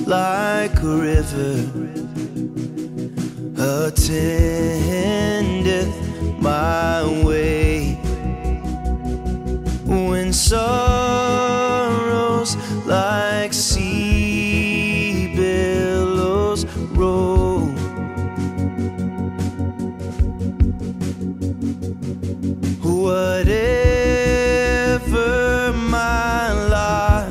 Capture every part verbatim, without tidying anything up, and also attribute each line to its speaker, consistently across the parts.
Speaker 1: like a river attendeth my way. When sorrows like sea billows roll, whatever my lot,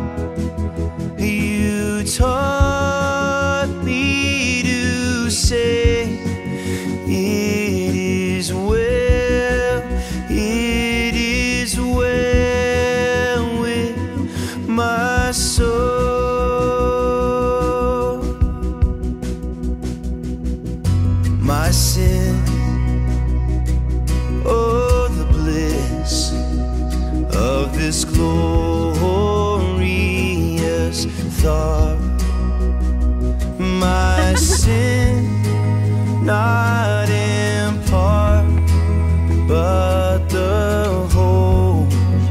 Speaker 1: you taught me to say, it is well, it is well with my soul. My sin, oh, the bliss of this glorious thought. My sin, not in part, but the whole,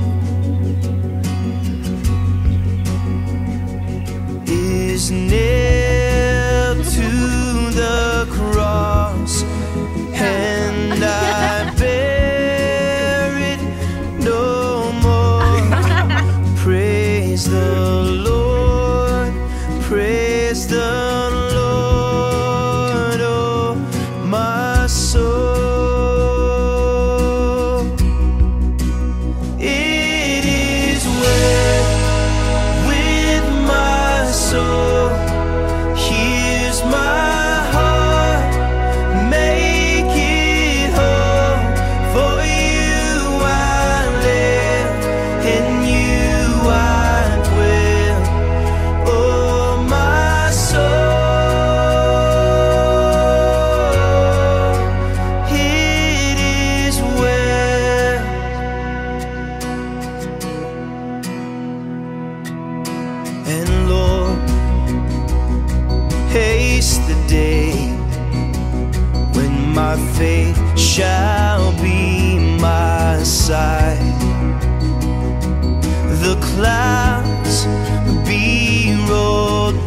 Speaker 1: is nailed to the cross, and I bear it no more. Praise the Lord, praise the Lord, oh my soul. It is well with my soul. Here's my heart, make it whole. For you I live, in you I dwell, oh my soul. It is well. And Lord, haste the day when my faith shall be my sight. The clouds be rolled